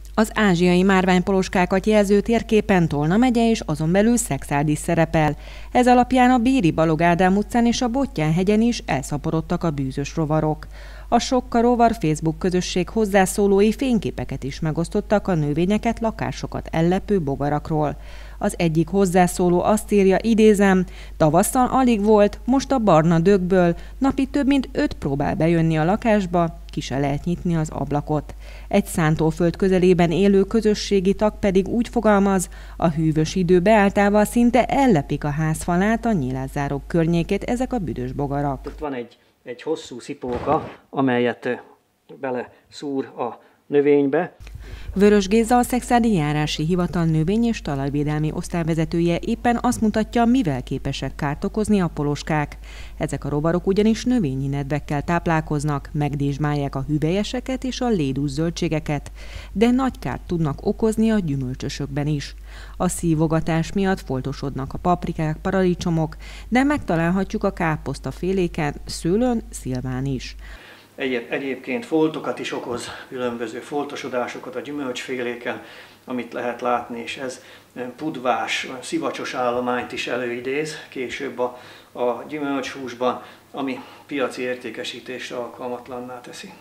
Az ázsiai márványpoloskákat jelző térképen Tolna megye és azon belül Szekszárd is szerepel. Ez alapján a Béri Balogh Ádám utcán és a Bottyán-hegyen is elszaporodtak a bűzös rovarok. A Sokka rovar Facebook közösség hozzászólói fényképeket is megosztottak a növényeket, lakásokat ellepő bogarakról. Az egyik hozzászóló azt írja, idézem, tavasszal alig volt, most a barna dögből napi több mint 5 próbál bejönni a lakásba, ki se lehet nyitni az ablakot. Egy szántóföld közelében élő közösségi tag pedig úgy fogalmaz, a hűvös idő beálltával szinte ellepik a házfalát, a nyilászárók környékét ezek a büdös bogarak. Ott van egy hosszú szipóka, amelyet bele szúr a növénybe. Vörös Géza, a Szekszárdi Járási Hivatal növény- és talajvédelmi osztályvezetője éppen azt mutatja, mivel képesek kárt okozni a poloskák. Ezek a rovarok ugyanis növényi nedvekkel táplálkoznak, megdésmálják a hüvelyeseket és a lédús zöldségeket, de nagy kárt tudnak okozni a gyümölcsösökben is. A szívogatás miatt foltosodnak a paprikák, paradicsomok, de megtalálhatjuk a káposztaféléken, szőlőn, szilván is. Egyébként foltokat is okoz, különböző foltosodásokat a gyümölcsféléken, amit lehet látni, és ez pudvás, szivacsos állományt is előidéz később a gyümölcshúsban, ami piaci értékesítésre alkalmatlanná teszi.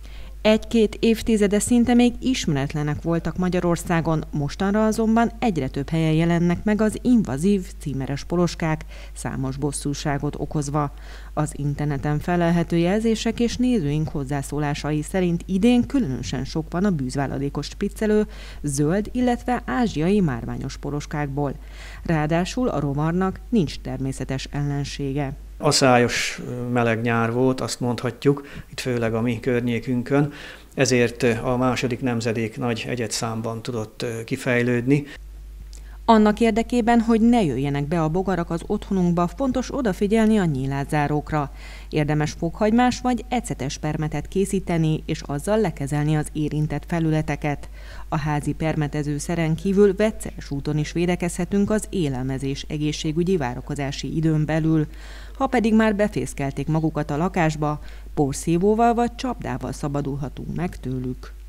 1-2 évtizede szinte még ismeretlenek voltak Magyarországon, mostanra azonban egyre több helyen jelennek meg az invazív, címeres poloskák, számos bosszúságot okozva. Az interneten felelhető jelzések és nézőink hozzászólásai szerint idén különösen sok van a bűzváladékos spriccelő, zöld, illetve ázsiai márványos poloskákból. Ráadásul a rovarnak nincs természetes ellensége. Aszályos meleg nyár volt, azt mondhatjuk, itt főleg a mi környékünkön, ezért a második nemzedék nagy egyedszámban tudott kifejlődni. Annak érdekében, hogy ne jöjjenek be a bogarak az otthonunkba, fontos odafigyelni a nyílászárókra. Érdemes fokhagymás vagy ecetes permetet készíteni, és azzal lekezelni az érintett felületeket. A házi permetezőszeren kívül vegyszeres úton is védekezhetünk az élelmezés egészségügyi várakozási időn belül. Ha pedig már befészkelték magukat a lakásba, porszívóval vagy csapdával szabadulhatunk meg tőlük.